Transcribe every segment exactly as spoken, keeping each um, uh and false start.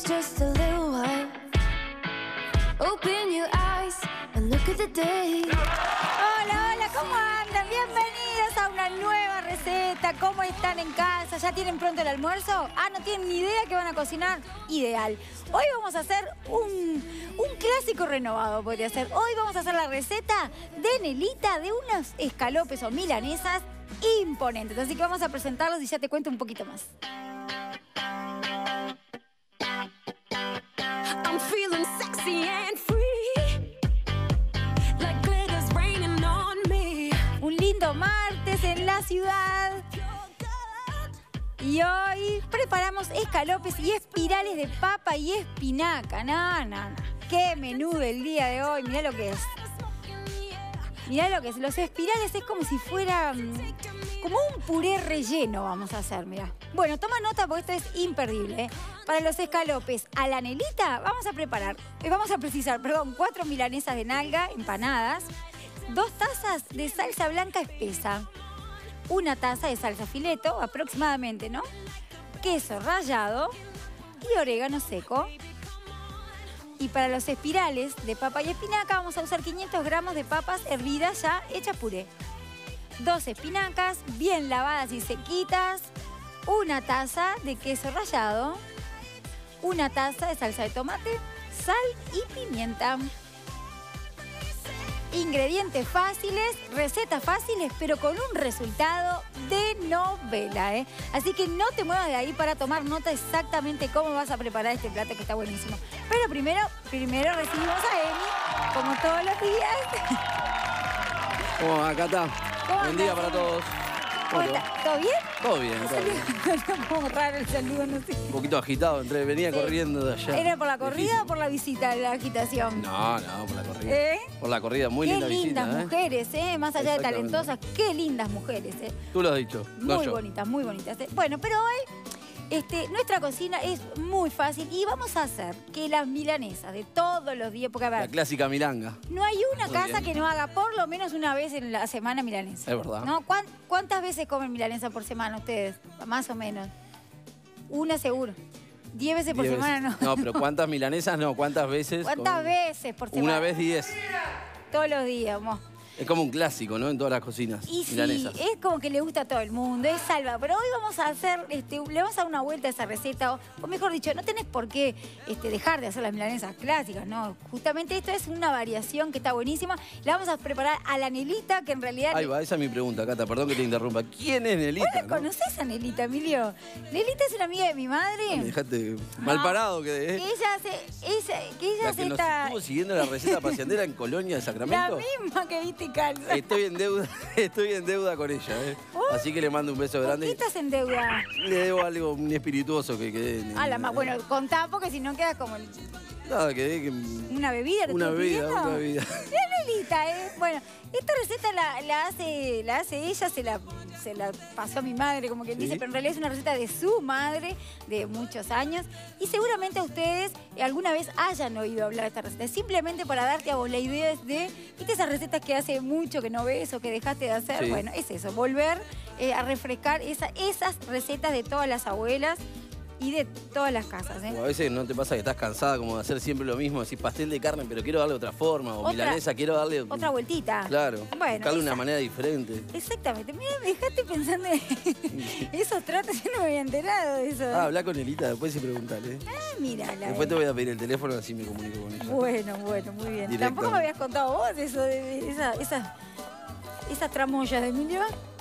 it's just a little while. Open your eyes and look at the day. Hola, hola, ¿cómo andan? Bienvenidos a una nueva receta. ¿Cómo están en casa? ¿Ya tienen pronto el almuerzo? Ah, ¿no tienen ni idea qué van a cocinar? Ideal. Hoy vamos a hacer un, un clásico renovado, podría ser. Hoy vamos a hacer la receta de Nelita de unos escalopes o milanesas imponentes. Así que vamos a presentarlos y ya te cuento un poquito más. I'm feeling sexy and free, like glitter's raining on me. Un lindo martes en la ciudad. Y hoy preparamos escalopes y espirales de papa y espinaca. No, no, no. Qué menú del día de hoy. Mirá lo que es. Mirá lo que es. Los espirales es como si fuera mmm, como un puré relleno vamos a hacer, mirá. Bueno, toma nota porque esto es imperdible, ¿eh? Para los escalopes a la Nelita vamos a preparar, eh, vamos a precisar, perdón, cuatro milanesas de nalga empanadas, dos tazas de salsa blanca espesa, una taza de salsa fileto aproximadamente, ¿no? Queso rallado y orégano seco. Y para los espirales de papa y espinaca vamos a usar quinientos gramos de papas hervidas ya hechas puré. Dos espinacas bien lavadas y sequitas. Una taza de queso rallado. Una taza de salsa de tomate, sal y pimienta. Ingredientes fáciles, recetas fáciles, pero con un resultado de novela, ¿eh? Así que no te muevas de ahí para tomar nota exactamente cómo vas a preparar este plato que está buenísimo. Pero primero, primero recibimos a Emi, como todos los días. ¿Cómo va, Cata? Buen día para todos. ¿Cómo está? ¿Todo bien? Todo bien, todo bien. Está un poco raro el saludo, no sé. Un poquito agitado, entré, venía sí. corriendo de allá. ¿Era por la corrida Difícil. o por la visita, la agitación? No, no, por la corrida. ¿Eh? Por la corrida, muy qué linda visita. Qué lindas mujeres, ¿eh? Más allá de talentosas, qué lindas mujeres, ¿eh? Tú lo has dicho, no Muy yo. bonitas, muy bonitas. ¿eh? Bueno, pero hoy este, nuestra cocina es muy fácil y vamos a hacer que las milanesas de todos los días, porque a ver, La clásica milanga. no hay una Muy casa bien. que no haga por lo menos una vez en la semana milanesa. Es verdad. ¿No? ¿Cuán- ¿Cuántas veces comen milanesa por semana ustedes? Más o menos. Una seguro. Diez veces por Diez semana veces. no. No, pero ¿cuántas milanesas no? ¿Cuántas veces? ¿Cuántas Con- veces por semana? Una vez diez. Todos los días, mo. Es como un clásico, ¿no? En todas las cocinas Y sí, milanesas. es como que le gusta a todo el mundo, es salva. Pero hoy vamos a hacer, este, le vamos a dar una vuelta a esa receta. O, o mejor dicho, no tenés por qué este, dejar de hacer las milanesas clásicas, ¿no? Justamente esto es una variación que está buenísima. La vamos a preparar a la Nelita, que en realidad... Ahí va, esa es mi pregunta, Cata, perdón que te interrumpa. ¿Quién es Nelita? ¿Vos la no? conocés a Nelita, Emilio? Nelita es una amiga de mi madre. Me dejaste mal parado que Que ¿eh? ella hace... Ella, que ella La hace que nos esta... estuvo siguiendo la receta paseandera en Colonia de La Sacramento. misma que viste calza. Estoy en deuda, estoy en deuda con ella, ¿eh? Oh. Así que le mando un beso ¿Por grande. qué estás en deuda? Le debo algo, un espirituoso que quedé. en- Ah, la más... Bueno, contá porque si no quedas como... el- Nada, quedé que... ¿Una bebida? ¿Te Una estuve bebida, pidiendo? una bebida. La Nelita, ¿eh? Bueno, esta receta la, la, hace, la hace ella, se la, se la pasó a mi madre, como quien Sí. dice, pero en realidad es una receta de su madre, de muchos años. Y seguramente ustedes alguna vez hayan oído hablar de esta receta. Simplemente para darte a vos la idea de, ¿viste esas recetas que hace mucho que no ves o que dejaste de hacer? Sí. Bueno, es eso, volver eh, a refrescar esa, esas recetas de todas las abuelas y de todas las casas, ¿eh? O a veces no te pasa que estás cansada como de hacer siempre lo mismo, decir pastel de carne, pero quiero darle otra forma, o Otra- milanesa, quiero darle... Otra vueltita. Claro, Bueno, buscarle una esa- manera diferente. Exactamente. Mira, me dejaste pensando en esos tratos. Yo no me había enterado de eso. Ah, habla con Nelita después y preguntale. Ah, mira. La Después te voy a pedir el teléfono, así me comunico con ella. Bueno, bueno, muy bien. Directamente. Tampoco me habías contado vos eso de, de esa- esas, esas tramoyas de Emilio.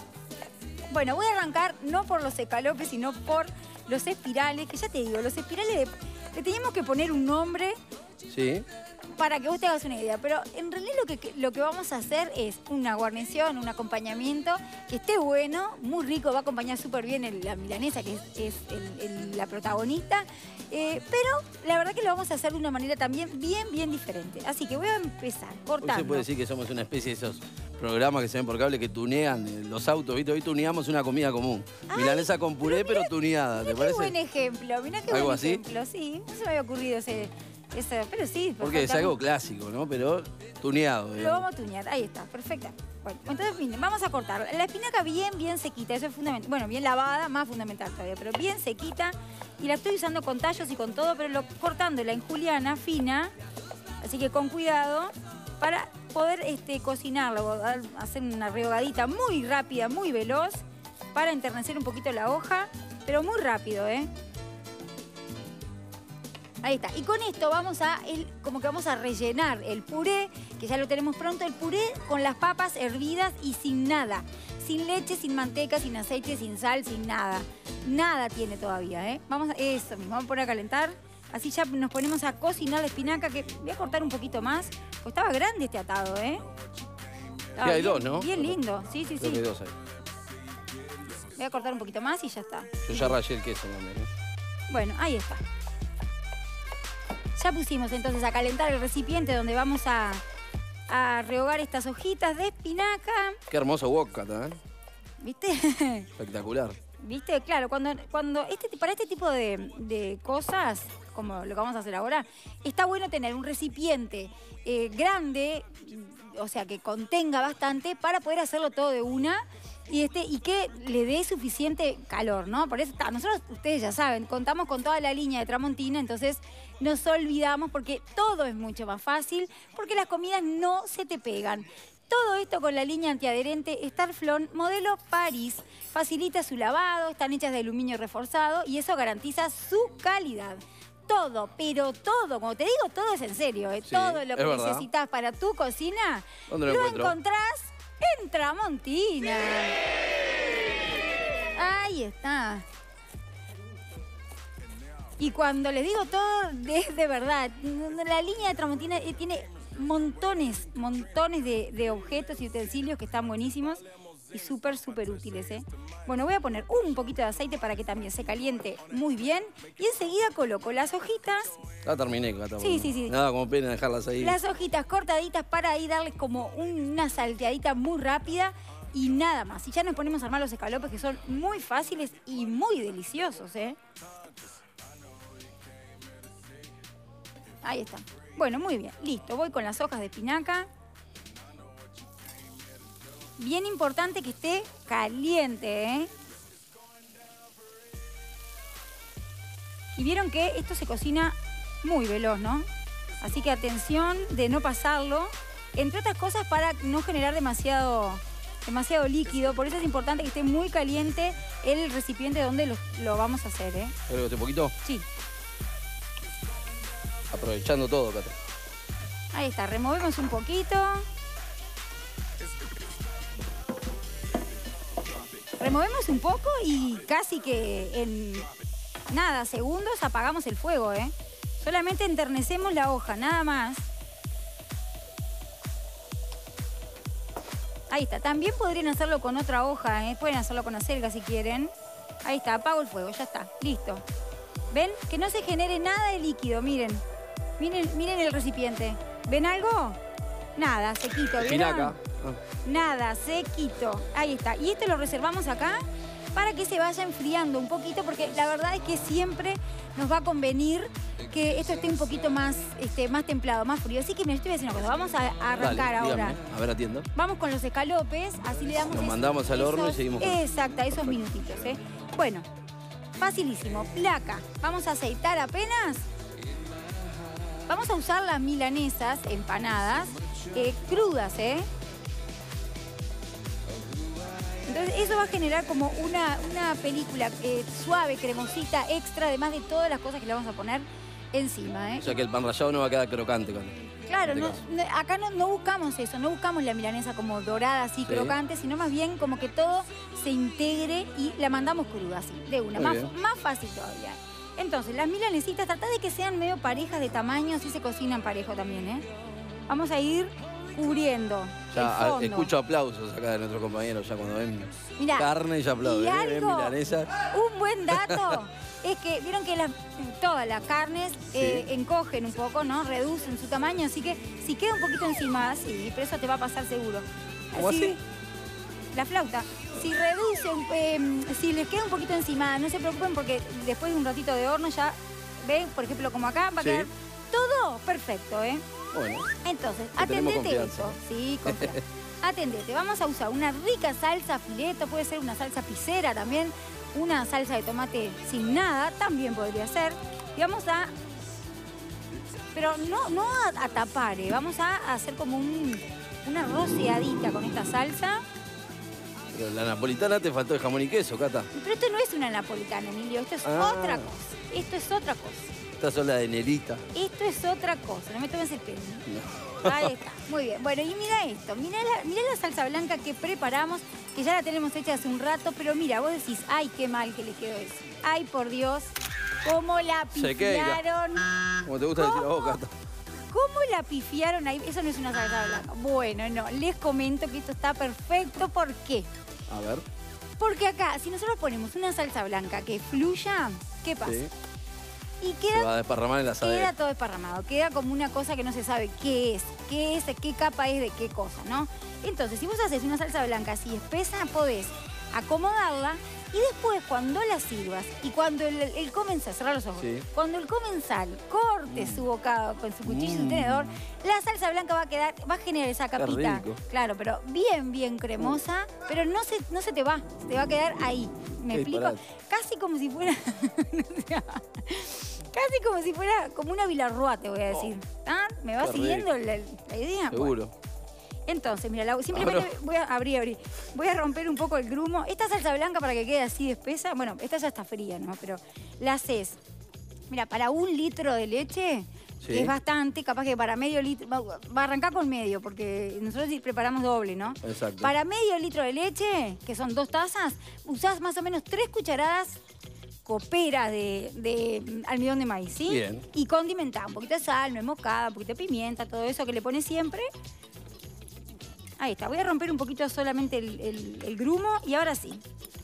Bueno, voy a arrancar no por los escalopes, sino por los espirales, que ya te digo, los espirales de, le teníamos que poner un nombre Sí. para que vos te hagas una idea. Pero en realidad lo que, lo que vamos a hacer es una guarnición, un acompañamiento que esté bueno, muy rico, va a acompañar súper bien el- la milanesa, que es, es el- el- la protagonista. Eh, pero la verdad que lo vamos a hacer de una manera también bien, bien diferente. Así que voy a empezar Hoy cortando. se puede decir que somos una especie de esos programas que se ven por cable que tunean eh, los autos, ¿viste? Hoy tuneamos una comida común. Ay, Milanesa con puré, pero, tuneada, ¿te Mirá qué parece? buen ejemplo, mirá qué ¿Algo buen así? ejemplo. Sí, no se me había ocurrido ese... ese pero sí. Porque es perfectamente. algo clásico, ¿no? Pero tuneado, Lo digamos. vamos a tunear, ahí está, perfecta. Bueno, entonces miren, vamos a cortar. La espinaca bien, bien sequita, eso es fundamental. Bueno, bien lavada, más fundamental todavía, pero bien sequita. y la estoy usando con tallos y con todo, pero lo, cortándola en juliana fina, así que con cuidado, para poder este, cocinarlo, hacer una rehogadita muy rápida, muy veloz, para enternecer un poquito la hoja, pero muy rápido, ¿eh? Ahí está. Y con esto vamos a, el, como que vamos a rellenar el puré, que ya lo tenemos pronto, el puré con las papas hervidas y sin nada. Sin leche, sin manteca, sin aceite, sin sal, sin nada. Nada tiene todavía, ¿eh? Vamos a, eso mismo, vamos a poner a calentar. Así ya nos ponemos a cocinar la espinaca, que voy a cortar un poquito más. Pues estaba grande este atado, ¿eh? Sí, hay dos, ¿no? Bien lindo, sí, sí, Creo sí. que hay dos ahí. Voy a cortar un poquito más y ya está. Yo ya rayé el queso también, ¿eh? Bueno, ahí está. Ya pusimos entonces a calentar el recipiente donde vamos a, a rehogar estas hojitas de espinaca. Qué hermoso wok, ¿eh? ¿Viste? Espectacular. ¿Viste? Claro, cuando, cuando este, para este tipo de, de cosas, como lo que vamos a hacer ahora, está bueno tener un recipiente eh, grande, o sea, que contenga bastante para poder hacerlo todo de una y, este, y que le dé suficiente calor, ¿no? Por eso está, nosotros, ustedes ya saben, contamos con toda la línea de Tramontina, entonces nos olvidamos porque todo es mucho más fácil, porque las comidas no se te pegan. Todo esto con la línea antiadherente Starflon modelo París. Facilita su lavado, están hechas de aluminio reforzado y eso garantiza su calidad. Todo, pero todo, como te digo, todo es en serio, ¿eh? Sí, Todo lo que es verdad. necesitas para tu cocina ¿Dónde lo lo encuentro? encontrás en Tramontina. Ahí está. Y cuando les digo todo, es de verdad. La línea de Tramontina eh, tiene montones, montones de, de objetos y utensilios que están buenísimos y súper, súper útiles, ¿eh? Bueno, voy a poner un poquito de aceite para que también se caliente muy bien y enseguida coloco las hojitas, Ya terminé, Cata. Sí, sí, sí. Nada como pena dejarlas ahí. las hojitas cortaditas para ahí darles como una salteadita muy rápida y nada más. Y ya nos ponemos a armar los escalopes que son muy fáciles y muy deliciosos, ¿eh? Ahí está. Bueno, muy bien. Listo. Voy con las hojas de espinaca. Bien importante que esté caliente, ¿eh? Y vieron que esto se cocina muy veloz, ¿no? Así que atención de no pasarlo. Entre otras cosas para no generar demasiado, demasiado líquido. Por eso es importante que esté muy caliente el recipiente donde lo, lo vamos a hacer, ¿eh? ¿Pero este poquito? Sí. Aprovechando todo, Cata. Ahí está. Removemos un poquito. Removemos un poco y casi que en nada, segundos apagamos el fuego, ¿eh? Solamente enternecemos la hoja, nada más. Ahí está. También podrían hacerlo con otra hoja, ¿eh? Pueden hacerlo con acelga si quieren. Ahí está, apago el fuego, ya está, listo. ¿Ven? Que no se genere nada de líquido, miren. Miren, miren el recipiente. ¿Ven algo? Nada, sequito, ¿vieron? Espinaca. Ah. Nada, sequito. Ahí está. Y este lo reservamos acá para que se vaya enfriando un poquito, porque la verdad es que siempre nos va a convenir que esto esté un poquito más, este, más templado, más frío. Así que me estoy haciendo una cosa. Vamos a a arrancar Dale, ahora. dígame. A ver, atiendo. Vamos con los escalopes, así le damos... Los esos- mandamos al horno y esos- seguimos con- Exacto, esos Perfecto. minutitos, ¿eh? Bueno, facilísimo. Placa. Vamos a aceitar apenas. Vamos a usar las milanesas empanadas, eh, crudas, ¿eh? Entonces eso va a generar como una, una película eh, suave, cremosita, extra, además de todas las cosas que le vamos a poner encima, ¿eh? O sea que el pan rallado no va a quedar crocante, Cata. Claro, en no- este no- acá no, no buscamos eso, no buscamos la milanesa como dorada, así Sí. crocante, sino más bien como que todo se integre y la mandamos cruda, así, de una, Muy más, bien. más fácil todavía. Entonces, las milanesitas, tratá de que sean medio parejas de tamaño, así se cocinan parejo también, ¿eh? Vamos a ir cubriendo Ya el a- fondo. escucho aplausos acá de nuestros compañeros ya cuando ven Mirá, carne y ya aplauden. y ¿eh? Ven algo- milanesa. Un buen dato es que vieron que las, todas las carnes eh, encogen un poco, ¿no? Reducen su tamaño, así que si queda un poquito encima, sí, pero eso te va a pasar seguro. ¿Cómo así? La flauta. Si reduce, un- eh, si les queda un poquito encima, no se preocupen porque después de un ratito de horno ya, ven, por ejemplo, como acá, va a Sí. quedar todo perfecto, ¿eh? Bueno, Entonces, Que tenemos atendete confianza. esto. Sí, confianza. Atendete. Vamos a usar una rica salsa fileto, puede ser una salsa pisera también, una salsa de tomate sin nada, también podría ser. Y vamos a... Pero no, no a, a tapar, ¿eh? Vamos a hacer como un, una rociadita con esta salsa. Pero la napolitana te faltó el jamón y queso, Cata. Pero esto no es una napolitana, Emilio, esto es Ah. otra cosa. Esto es otra cosa. Estas son las de Nerita. Esto es otra cosa, no me tomes el pelo. No. Ahí está, muy bien. Bueno, y mira esto, mira la, mira la salsa blanca que preparamos, que ya la tenemos hecha hace un rato, pero mira, vos decís, ay, qué mal que le quedó eso. Ay, por Dios, cómo la Se queda. pifiaron. Como te gusta decir a vos, ¿Cómo? Cata. ¿Cómo la pifiaron ahí? Eso no es una salsa blanca. Bueno, no, les comento que esto está perfecto. ¿Por qué? A ver. Porque acá, si nosotros ponemos una salsa blanca que fluya, ¿qué pasa? Sí. Y Se queda va a desparramar en la Queda asadera. todo desparramado, queda como una cosa que no se sabe qué es, qué es, qué capa es de qué cosa, ¿no? Entonces, si vos haces una salsa blanca así espesa, podés acomodarla y después cuando la sirvas y cuando el, el comensal, cerrar los ojos, Sí. cuando el comensal corte su bocado con su cuchillo y su Mm. tenedor, la salsa blanca va a quedar, va a generar esa Qué capita. rico. Claro, pero bien, bien cremosa, pero no se, no se te va, se te va a quedar ahí. ¿Me Qué explico? disparate. Casi como si fuera... Casi como si fuera como una Villarroa, te voy a decir. ¿Ah? ¿Me va Qué siguiendo la, la idea? Seguro. Bueno, entonces, mira, la- simplemente Abro. voy a abrir, abrir. Voy a romper un poco el grumo. Esta salsa blanca para que quede así de espesa, bueno, esta ya está fría, ¿no? Pero la haces. Mira, para un litro de leche Sí. es bastante, capaz que para medio litro, va, va a arrancar con medio, porque nosotros sí preparamos doble, ¿no? Exacto. Para medio litro de leche, que son dos tazas, usás más o menos tres cucharadas coperas de, de almidón de maíz, ¿sí? Bien. Y condimentá, un poquito de sal, nuez moscada, un poquito de pimienta, todo eso que le pones siempre. Ahí está, voy a romper un poquito solamente el, el- el grumo y ahora sí.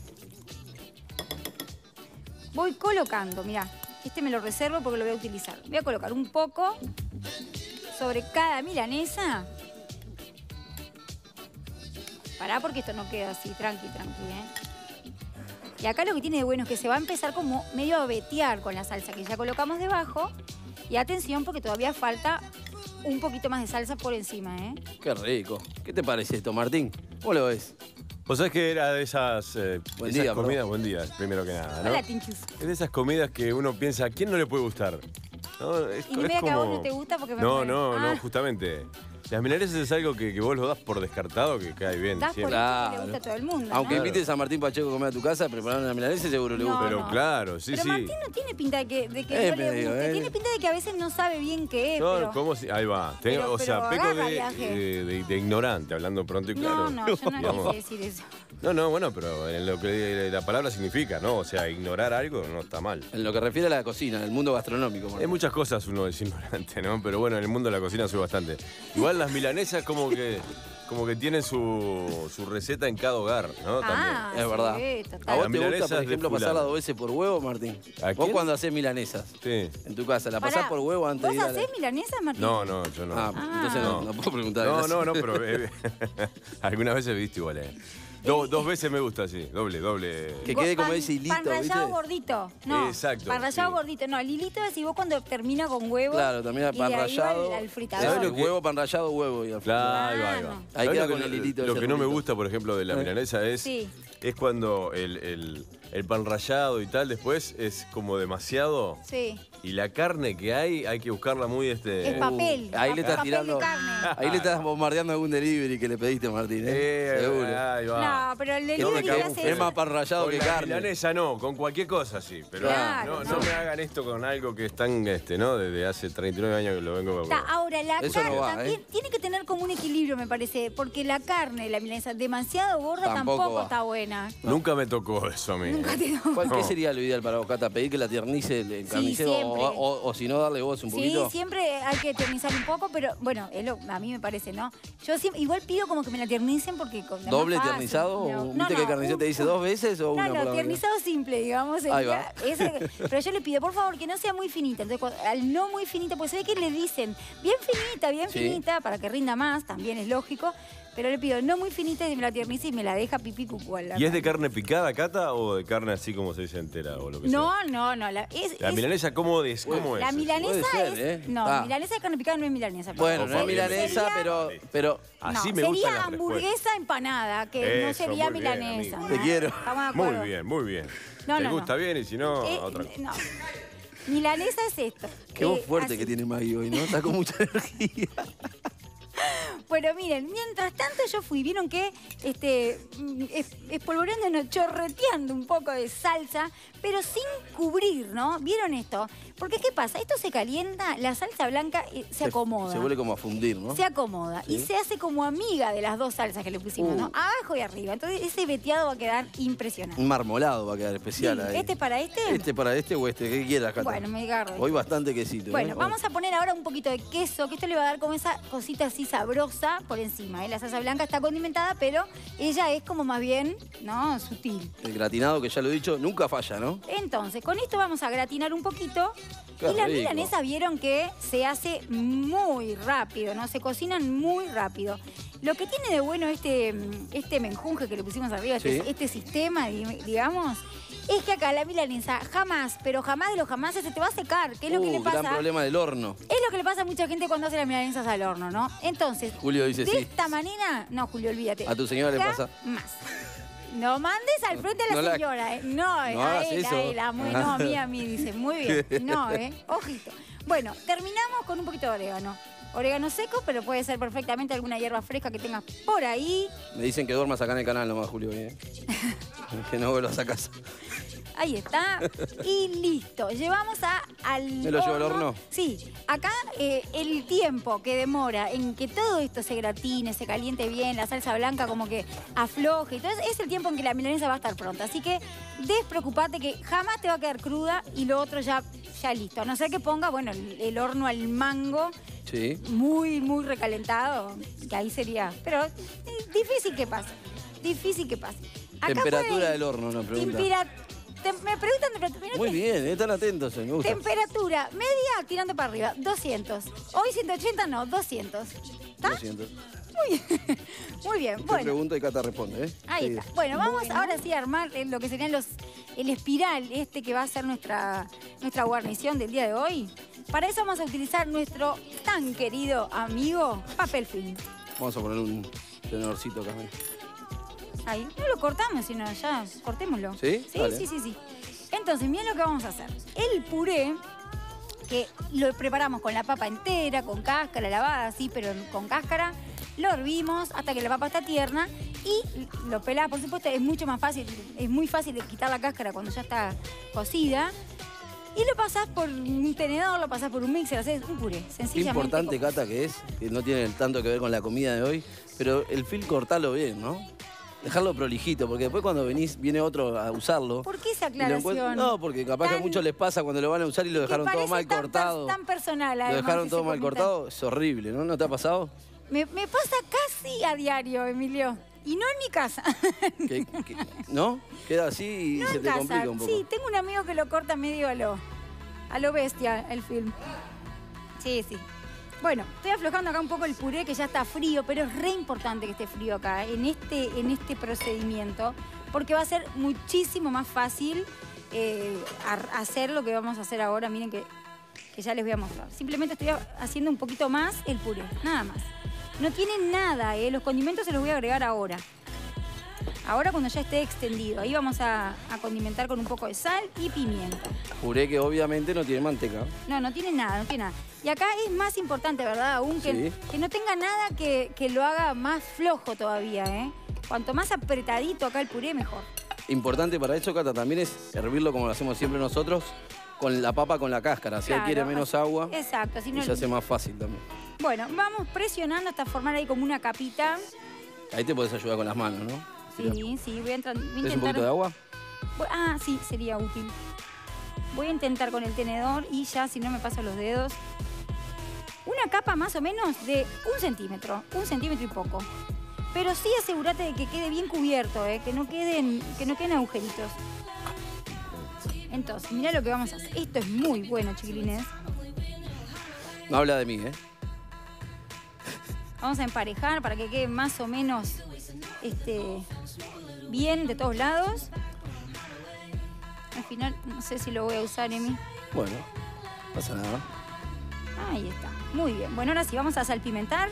Voy colocando, mirá, este me lo reservo porque lo voy a utilizar. Voy a colocar un poco sobre cada milanesa. Pará porque esto no queda así, tranqui, tranqui, ¿eh? Y acá lo que tiene de bueno es que se va a empezar como medio a vetear con la salsa que ya colocamos debajo. Y atención porque todavía falta un poquito más de salsa por encima, ¿eh? Qué rico. ¿Qué te parece esto, Martín? ¿Cómo lo ves? Vos sabés que era de esas, eh, Buen esas día, comidas, perdón. buen día, primero que nada, ¿no? Hola, Tinchus. Es de esas comidas que uno piensa, ¿a quién no le puede gustar? ¿No? Es, Y no me es digas que a vos no te gusta porque me No, muero. no, Ah. no, justamente. Las milanesas es algo que, que vos lo das por descartado, que cae bien Das por siempre. eso que Claro. le gusta a todo el mundo, Aunque ¿no? invites a Martín Pacheco a comer a tu casa, preparar una milanesa seguro le No, gusta. Pero no. claro, sí, Pero sí. Martín no tiene pinta de que, de que Eh, no le medio, guste. eh. Tiene pinta de que a veces no sabe bien qué es, No, pero... ¿cómo si- Ahí va. Tengo- pero- o sea, pero peco agarra de, viaje. de- de- de ignorante, hablando pronto y claro. No, no, yo no Digamos. quise decir eso. No, no, bueno, pero en lo que la palabra significa, ¿no? O sea, ignorar algo no está mal. En lo que refiere a la cocina, el mundo gastronómico. Hay Martín. muchas cosas uno es ignorante, ¿no? Pero bueno, en el mundo de la cocina soy bastante. Igual las milanesas como que como que tienen su, su receta en cada hogar, ¿no? Ah, Es verdad. sí, ¿A total. vos Las te milanesas gusta, por de ejemplo, fulano. pasarla dos veces por huevo, Martín? ¿A ¿Vos quién? cuando hacés milanesas Sí. en tu casa, la pasás Pará, por huevo antes ¿Vos de ir a la... hacés milanesas, Martín? No, no, yo no. Ah, entonces no, No. no puedo preguntar. No, gracias. no, no, pero eh, algunas veces he visto igual, eh. Do- dos veces me gusta, sí, doble, doble. Que Go- quede como pan- ese hilito, Pan rallado ¿viste? gordito. No, Exacto, pan rallado sí. gordito. No, el hilito es y vos cuando termina con huevo. Claro, también y pan de ahí va rallado. al, al fritador. ¿Sabés ¿Sabes lo lo que- huevo, pan rallado, huevo y al Claro, ahí va, ahí Ah, va. no. Ahí ¿Sabés queda lo con que- el hilito Lo ese que no me rulito. gusta, por ejemplo, de la Eh. milanesa es, Sí. es cuando el, el- el pan rallado y tal después es como demasiado Sí. y la carne que hay hay que buscarla muy este. Es papel. ahí le estás papel tirando- de carne. Ahí le estás bombardeando algún delivery que le pediste, Martín, ¿eh? Eh, Seguro. ahí va. No, pero el Que No me delivery te hace cabe- es eso. más pan rallado Con que la carne. milanesa no, con cualquier cosa sí, pero Claro, no, no. no me hagan esto con algo que es tan, este, ¿no? Desde hace treinta y nueve años que lo vengo Está, ahora, la Eso carne no va, también ¿eh? tiene que tener como un equilibrio, me parece. Porque la carne, la milanesa, demasiado gorda Tampoco tampoco, va. está buena. Nunca me tocó eso a mí. Nunca te ¿Cuál, ¿Qué No. sería lo ideal para vos, Cata? ¿Pedir que la tiernice el, el Sí, carnicero siempre. o, o- o si no darle vos un Sí, poquito? siempre hay que tiernizar un poco, pero bueno, es lo- a mí me parece, ¿no? Yo siempre, igual pido como que me la tiernicen porque... con- es más ¿Doble fácil. tiernizado? No, ¿Viste no, que el no, carnicero un- te dice dos veces o una No, por no, la tiernizado simple, digamos. Ahí sería va. ese- pero yo le pido, por favor, que no sea muy finita. Entonces, cuando- al no muy finita, pues se ve que le dicen bien finita, bien Sí. finita, para que rinda más, también es lógico. Pero le pido no muy finita y me la tiernice y me la deja pipí cucú. a la ¿Y es de carne. carne picada, Cata, o de carne así como se dice entera o lo que sea? No, no, no. La, es, La es- milanesa, ¿cómo es? ¿Cómo la es? milanesa Puede ser, es... ¿eh? No, Ah. milanesa de carne picada no es milanesa. Bueno, perdón. no es Sería- milanesa, pero, pero Así no, me sería gustan las hamburguesa empanada, que no Eso, sería muy bien, milanesa. amigo. ¿no? Te quiero. Estamos de Muy acuerdo. bien, muy bien. No, te no, gusta no. bien y si no, Eh, otra cosa. no. Milanesa es esto. Qué voz Eh, fuerte así. que tiene Maggie hoy, ¿no? Está con mucha energía. Bueno, miren, mientras tanto yo fui, vieron que este, mm, es- espolvoreando, no, chorreteando un poco de salsa, pero sin cubrir, ¿no? ¿Vieron esto? Porque ¿qué pasa? Esto se calienta, la salsa blanca eh, se, acomoda. Se vuelve como a fundir, ¿no? Se acomoda y Sí. se hace como amiga de las dos salsas que le pusimos, Uh. ¿no? Abajo y arriba. Entonces ese veteado va a quedar impresionante. Un marmolado va a quedar especial Sí, ahí. ¿este para este? Este para este o este, ¿qué quieras, Cata? Bueno, me agarro. Hoy bastante quesito. Bueno, ¿eh? vamos a poner ahora un poquito de queso, que esto le va a dar como esa cosita así sabrosa por encima. ¿eh? La salsa blanca está condimentada, pero ella es como más bien, ¿no? Sutil. El gratinado, que ya lo he dicho, nunca falla, ¿no? Entonces, con esto vamos a gratinar un poquito. Qué y las rico. milanesas vieron que se hace muy rápido, ¿no? Se cocinan muy rápido. Lo que tiene de bueno este, este menjunje que le pusimos arriba, este, Sí. este sistema, di- digamos, es que acá la milanesa jamás, pero jamás de los jamás se te va a secar. ¿Qué es lo que Uh, le pasa? gran problema del horno. Es lo que le pasa a mucha gente cuando hace las milanesas al horno, ¿no? Entonces, Julio dice de sí. esta manera, no, Julio, olvídate. A tu señora le pasa. Más. No mandes al frente a la No la- señora, ¿eh? No, eh, No a hagas él, eso. a él, a muy- no, a mí, a mí, dice. Muy bien. No, ¿eh? Ojito. Bueno, terminamos con un poquito de orégano. Orégano seco, pero puede ser perfectamente alguna hierba fresca que tengas por ahí. Me dicen que duermas acá en el canal nomás, Julio. ¿eh? Que no vuelvas a casa. Ahí está. Y listo. Llevamos a, al ¿Me lo llevo al horno? Sí. Acá eh, el tiempo que demora en que todo esto se gratine, se caliente bien, la salsa blanca como que afloje. Entonces es el tiempo en que la milanesa va a estar pronta. Así que despreocupate que jamás te va a quedar cruda y lo otro ya, ya listo. A no ser que ponga, bueno, el, el horno al mango Sí. muy, muy recalentado, que ahí sería. Pero eh, difícil que pase. Difícil que pase. Acá Temperatura puede- del horno, nos pregunta. Tempera- tem- me preguntan temperatura. Muy bien, ¿eh? Están atentos, eh, me gusta. Temperatura media tirando para arriba, doscientos. Hoy ciento ochenta, no, doscientos. ¿Está? doscientos. Muy bien. Muy bien. Te Bueno, pregunto y Cata responde, ¿eh? ahí Sí. está. Bueno, vamos ahora sí a armar eh, lo que serían los el espiral este que va a ser nuestra, nuestra guarnición del día de hoy. Para eso vamos a utilizar nuestro tan querido amigo papel film. Vamos a poner un tenedorcito acá. ¿eh? Ahí. No lo cortamos, sino ya, cortémoslo. ¿Sí? Sí, Dale. sí, sí, sí. Entonces, miren lo que vamos a hacer. El puré, que lo preparamos con la papa entera, con cáscara lavada, así, pero con cáscara, lo hervimos hasta que la papa está tierna y lo pelás, por supuesto, es mucho más fácil, es muy fácil de quitar la cáscara cuando ya está cocida. Y lo pasás por un tenedor, lo pasás por un mixer, haces un puré, Qué sencillamente. importante, como- Cata, que es, que no tiene tanto que ver con la comida de hoy, pero el film cortalo bien, ¿no? Dejarlo prolijito, porque después cuando venís, viene otro a usarlo. ¿Por qué esa y lo encuent- aclaración? No, porque capaz que a Tan- muchos les pasa cuando lo van a usar y lo que dejaron todo parece mal tan cortado. per- Tan personal, Lo además, dejaron ese todo mal comentario. cortado, es horrible, ¿no? ¿No te ha pasado? Me, me pasa casi a diario, Emilio. Y no en mi casa. Que- que- ¿No? Queda así y No se en te casa. complica un poco. Sí, tengo un amigo que lo corta medio a lo, a lo bestia el film. Sí, sí. Bueno, estoy aflojando acá un poco el puré que ya está frío, pero es re importante que esté frío acá, en este, en este procedimiento, porque va a ser muchísimo más fácil eh, a- hacer lo que vamos a hacer ahora. Miren que, que ya les voy a mostrar. Simplemente estoy haciendo un poquito más el puré, nada más. No tiene nada, ¿eh? Los condimentos se los voy a agregar ahora. Ahora cuando ya esté extendido. Ahí vamos a, a condimentar con un poco de sal y pimienta. Puré que obviamente no tiene manteca. No, no tiene nada, no tiene nada. Y acá es más importante, ¿verdad? Aún que, Sí. que no tenga nada que, que lo haga más flojo todavía, ¿eh? Cuanto más apretadito acá el puré, mejor. Importante para eso, Cata, también es hervirlo como lo hacemos siempre nosotros, con la papa con la cáscara. Si Claro, adquiere menos así- agua Exacto, así y no. se hace más fácil también. Bueno, vamos presionando hasta formar ahí como una capita. Ahí te podés ayudar con las manos, ¿no? Sí, sí, voy a, entrar, voy a ¿Es intentar. un poquito de agua? Voy- Ah, sí, sería útil. Voy a intentar con el tenedor y ya, si no me paso los dedos, una capa más o menos de un centímetro, un centímetro y poco. Pero sí asegúrate de que quede bien cubierto, ¿eh? que, no queden, que no queden agujeritos. Entonces, mirá lo que vamos a hacer. Esto es muy bueno, chiquilines. No habla de mí, ¿eh? Vamos a emparejar para que quede más o menos este, bien de todos lados. Al final, no sé si lo voy a usar, Emi. Bueno, no pasa nada. Ahí está. Muy bien. Bueno, ahora sí, vamos a salpimentar.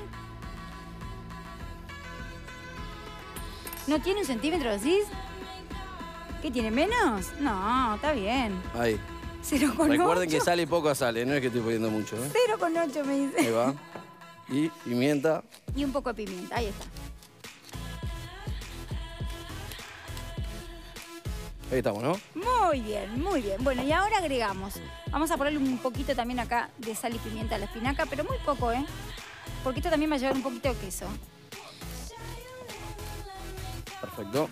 ¿No tiene un centímetro, decís? ¿Qué tiene, menos? No, está bien. Ahí. cero coma ocho. Recuerden que sale poco a sale, no es que estoy poniendo mucho, ¿eh? cero coma ocho me dice. Ahí va. Y pimienta. Y un poco de pimienta, ahí está. Ahí estamos, ¿no? Muy bien, muy bien. Bueno, y ahora agregamos. Vamos a ponerle un poquito también acá de sal y pimienta a la espinaca, pero muy poco, ¿eh? Porque esto también va a llevar un poquito de queso. Perfecto.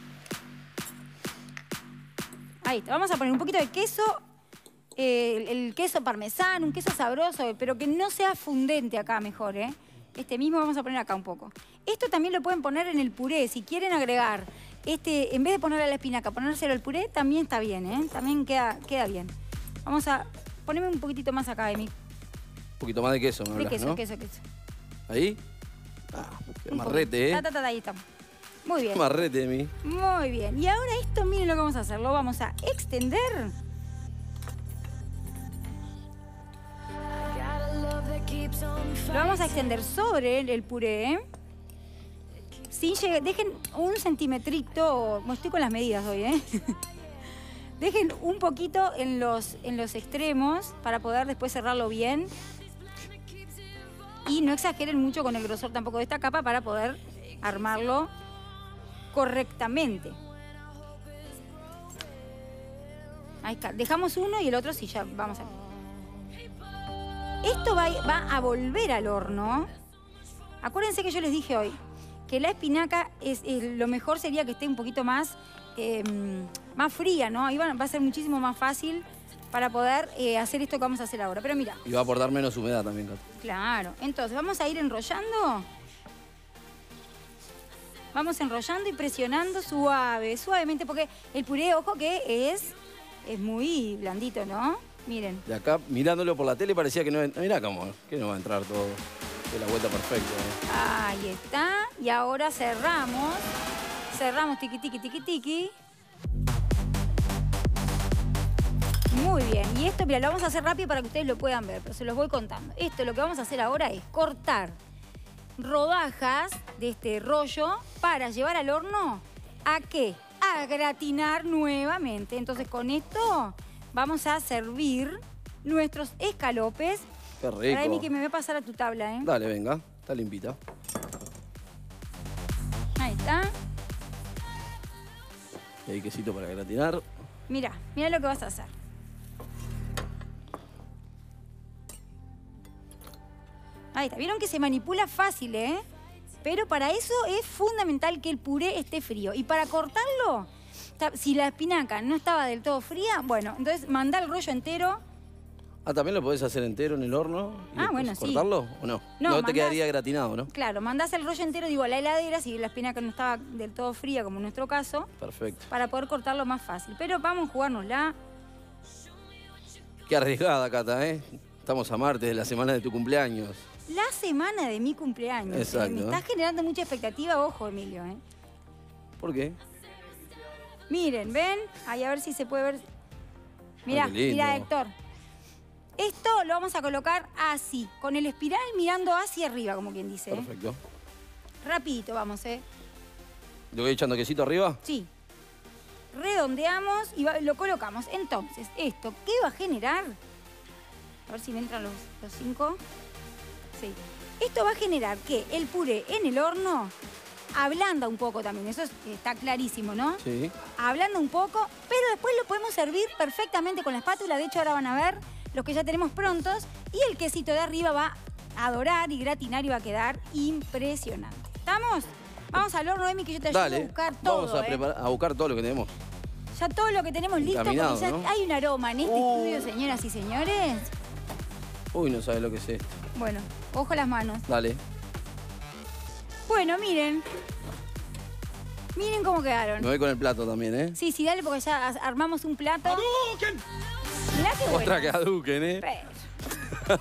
Ahí está. Vamos a poner un poquito de queso, eh, el, el queso parmesano, un queso sabroso, pero que no sea fundente acá mejor, ¿eh? Este mismo vamos a poner acá un poco. Esto también lo pueden poner en el puré. Si quieren agregar, este, en vez de ponerle a la espinaca, ponérselo al puré, también está bien, ¿eh? También queda, queda bien. Vamos a ponerme un poquitito más acá, Emi. Un poquito más de queso, me De hablas, queso, ¿no? queso, queso. Ahí. Ah, qué Un marrete, poquito. ¿eh? Ta, ta, ta, ahí estamos. Muy bien. Qué marrete de mí. Muy bien. Y ahora esto, miren lo que vamos a hacer. Lo vamos a extender. Lo vamos a extender sobre el, el puré. Sin llegar, dejen un centimetrito, no estoy con las medidas hoy, ¿eh? Dejen un poquito en los, en los extremos para poder después cerrarlo bien. Y no exageren mucho con el grosor tampoco de esta capa para poder armarlo correctamente. Ahí está. Dejamos uno y el otro sí, ya vamos a ver. Esto va, va a volver al horno. Acuérdense que yo les dije hoy que la espinaca, es, es lo mejor sería que esté un poquito más, eh, más fría, ¿no? Ahí va, va a ser muchísimo más fácil para poder eh, hacer esto que vamos a hacer ahora. Pero mira. Y va a aportar menos humedad también, Cata. Claro. Entonces, vamos a ir enrollando. Vamos enrollando y presionando suave, suavemente, porque el puré, ojo, que es, es muy blandito, ¿no? Miren. De acá, mirándolo por la tele, parecía que no... Mirá cómo, que no va a entrar todo de la vuelta perfecta, ¿eh? Ahí está. Y ahora cerramos. Cerramos, tiqui, tiqui, tiqui, tiqui. Muy bien. Y esto, mira, lo vamos a hacer rápido para que ustedes lo puedan ver, pero se los voy contando. Esto, lo que vamos a hacer ahora es cortar rodajas de este rollo para llevar al horno. ¿A qué? A gratinar nuevamente. Entonces, con esto vamos a servir nuestros escalopes. Qué rico. Para mí que me voy a pasar a tu tabla, ¿eh? Dale, venga. Está limpita. Ahí está. Y hay quesito para gratinar. Mira, mira lo que vas a hacer. Ahí está. ¿Vieron que se manipula fácil, eh? Pero para eso es fundamental que el puré esté frío. Y para cortarlo, si la espinaca no estaba del todo fría, bueno, entonces mandá el rollo entero. Ah, ¿también lo podés hacer entero en el horno? Y Ah, después bueno, sí. ¿cortarlo o no? No, No, mandás- te quedaría gratinado, ¿no? Claro, mandás el rollo entero, digo, a la heladera, si la espinaca no estaba del todo fría, como en nuestro caso, Perfecto. para poder cortarlo más fácil. Pero vamos a jugárnosla. Qué arriesgada, Cata, ¿eh? Estamos a martes de la semana de tu cumpleaños. La semana de mi cumpleaños. ¿eh? Exacto. Me está generando mucha expectativa, ojo, Emilio, ¿eh? ¿Por qué? Miren, ¿ven? Ahí a ver si se puede ver. Mirá, qué lindo. mirá, Héctor. Esto lo vamos a colocar así, con el espiral mirando hacia arriba, como quien dice. ¿eh? Perfecto. Rapidito vamos, ¿eh? ¿Le voy echando quesito arriba? Sí. Redondeamos y va- lo colocamos. Entonces, ¿esto qué va a generar? A ver si me entran los, los cinco. Sí. Esto va a generar que el puré en el horno ablanda un poco también. Eso es- está clarísimo, ¿no? Sí. Ablanda un poco, pero después lo podemos servir perfectamente con la espátula. De hecho, ahora van a ver los que ya tenemos prontos. Y el quesito de arriba va a dorar y gratinar y va a quedar impresionante. ¿Estamos? Vamos al horno, Emi, que yo te ayudo Dale. a buscar todo. Vamos a, ¿eh? preparar, a buscar todo lo que tenemos. Ya todo lo que tenemos listo, porque Encaminado, ya ¿no? hay un aroma en este Uh. estudio, señoras y señores. Uy, no sabes lo que es esto. Bueno, ojo las manos. Dale. Bueno, miren. Miren cómo quedaron. Me voy con el plato también, ¿eh? Sí, sí, dale, porque ya as- armamos un plato. Mirá qué bueno. Otra que aduquen, ¿eh? Pero-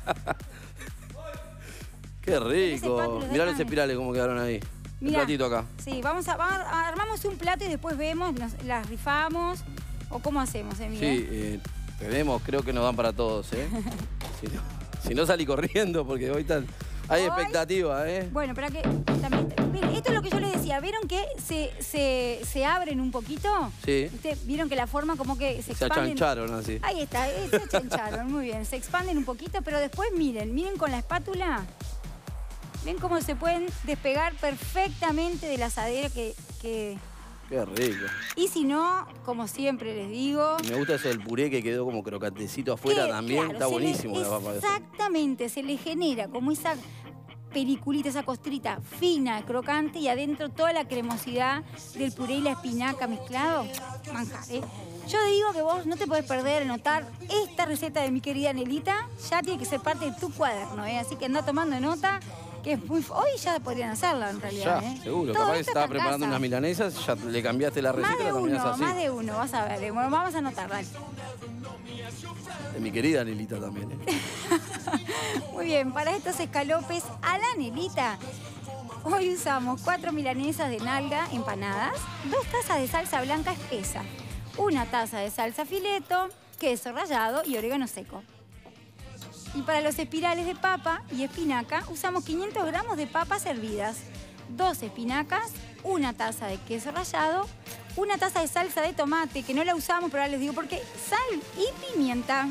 Qué rico. espátulas, Mirá los déjame. espirales cómo quedaron ahí. El Mirá. platito acá. Sí, vamos a, va- a- armamos un plato y después vemos, nos- las rifamos. ¿O cómo hacemos, Emilia? Sí, eh, tenemos, creo que nos dan para todos, ¿eh? si, no, si no salí corriendo, porque hoy tal, hay Hoy- expectativa, ¿eh? Bueno, para que también. Miren, esto es lo que yo les decía. decía, ¿vieron que se, se, se abren un poquito? Sí. ¿Ustedes vieron que la forma como que se Se expanden? achancharon así. Ahí está, eh, se achancharon, muy bien. Se expanden un poquito, pero después miren, miren con la espátula. Ven cómo se pueden despegar perfectamente de la asadera que... que... Qué rico. Y si no, como siempre les digo... Me gusta eso del puré que quedó como crocantecito afuera que, también. claro, Está se le- buenísimo la papa. esa. Exactamente, se le genera como esa peliculita, esa costrita fina, crocante y adentro toda la cremosidad del puré y la espinaca mezclado. Manjar, ¿eh? Yo digo que vos no te podés perder anotar esta receta de mi querida Nelita. Ya tiene que ser parte de tu cuaderno, ¿eh? Así que anda tomando nota, que es muy... Hoy ya podrían hacerla en realidad, Ya, ¿eh? seguro. Todo Capaz que esto estaba está en preparando casa. unas milanesas, ya le cambiaste la receta Más y de la terminás uno, así. más de uno, vas a ver. ¿eh? Bueno, vamos a anotar, dale. De mi querida Nelita también. ¿eh? Muy bien, para estos escalopes a la Nelita, hoy usamos cuatro milanesas de nalga empanadas, dos tazas de salsa blanca espesa, una taza de salsa fileto, queso rallado y orégano seco. Y para los espirales de papa y espinaca usamos quinientos gramos de papas hervidas, dos espinacas, una taza de queso rallado, una taza de salsa de tomate, que no la usamos, pero ahora les digo porque sal y pimienta.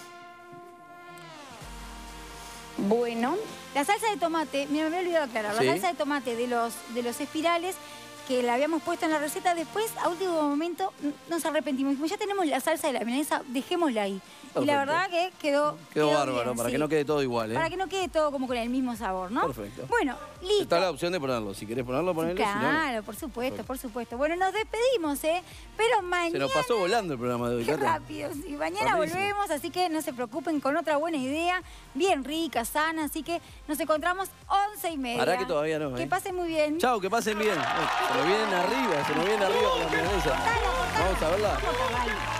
Bueno, la salsa de tomate, mira, me había olvidado aclarar, Sí. la salsa de tomate de los, de los espirales que la habíamos puesto en la receta, después a último momento n- nos arrepentimos. Dijimos, ya tenemos la salsa de la milanesa, dejémosla ahí. Y la Perfecto. verdad que quedó Quedó bárbaro, bien, para sí. que no quede todo igual, ¿eh? Para que no quede todo como con el mismo sabor, ¿no? Perfecto. Bueno, listo. Está la opción de ponerlo. Si querés ponerlo, ponelo. si no, no. Claro, por supuesto, por supuesto. Bueno, nos despedimos, ¿eh? Pero mañana... Se nos pasó volando el programa de hoy, Qué Cata. rápido, sí. Mañana Rapidísimo. volvemos, así que no se preocupen, con otra buena idea, bien rica, sana, así que nos encontramos once y media. Pará que todavía no, Que ¿eh? pasen muy bien. Chau, que pasen bien. Se nos vienen arriba, se nos vienen arriba con la milanesa. Vamos a verla. Vamos a caballo.